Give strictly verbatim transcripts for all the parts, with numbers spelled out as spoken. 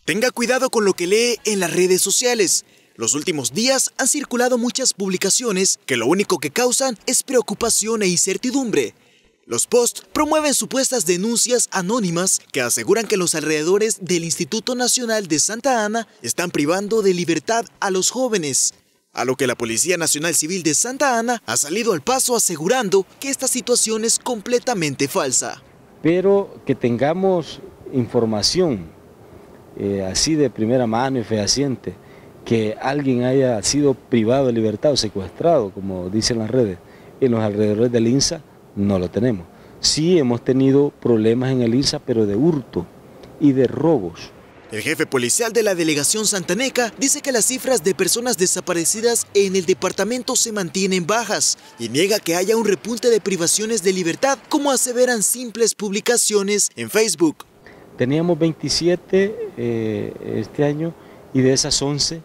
Tenga cuidado con lo que lee en las redes sociales. Los últimos días han circulado muchas publicaciones que lo único que causan es preocupación e incertidumbre. Los posts promueven supuestas denuncias anónimas que aseguran que los alrededores del Instituto Nacional de Santa Ana están privando de libertad a los jóvenes, a lo que la Policía Nacional Civil de Santa Ana ha salido al paso asegurando que esta situación es completamente falsa. Pero que tengamos información eh, así de primera mano y fehaciente, que alguien haya sido privado de libertad o secuestrado, como dicen las redes, en los alrededores del INSA, no lo tenemos. Sí hemos tenido problemas en el INSA, pero de hurto y de robos. El jefe policial de la delegación santaneca dice que las cifras de personas desaparecidas en el departamento se mantienen bajas y niega que haya un repunte de privaciones de libertad, como aseveran simples publicaciones en Facebook. Teníamos veintisiete eh, este año y de esas once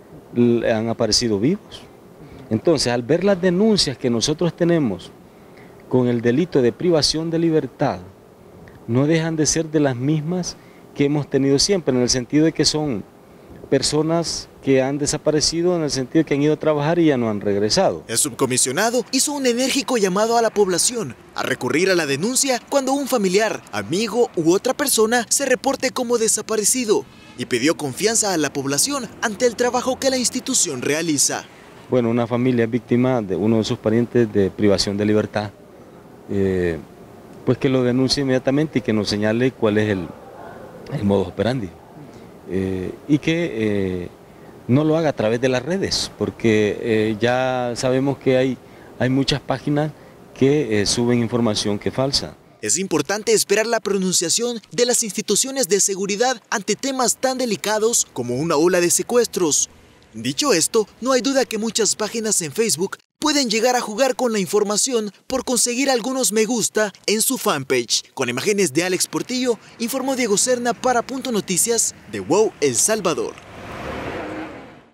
han aparecido vivos. Entonces, al ver las denuncias que nosotros tenemos con el delito de privación de libertad, no dejan de ser de las mismas que hemos tenido siempre, en el sentido de que son personas que han desaparecido, en el sentido de que han ido a trabajar y ya no han regresado. El subcomisionado hizo un enérgico llamado a la población a recurrir a la denuncia cuando un familiar, amigo u otra persona se reporte como desaparecido y pidió confianza a la población ante el trabajo que la institución realiza. Bueno, una familia víctima de uno de sus parientes de privación de libertad, eh, pues que lo denuncie inmediatamente y que nos señale cuál es el, el modus operandi. Eh, y que eh, no lo haga a través de las redes, porque eh, ya sabemos que hay, hay muchas páginas que eh, suben información que es falsa. Es importante esperar la pronunciación de las instituciones de seguridad ante temas tan delicados como una ola de secuestros. Dicho esto, no hay duda que muchas páginas en Facebook pueden llegar a jugar con la información por conseguir algunos me gusta en su fanpage. Con imágenes de Alex Portillo, informó Diego Serna para Punto Noticias de WOW El Salvador.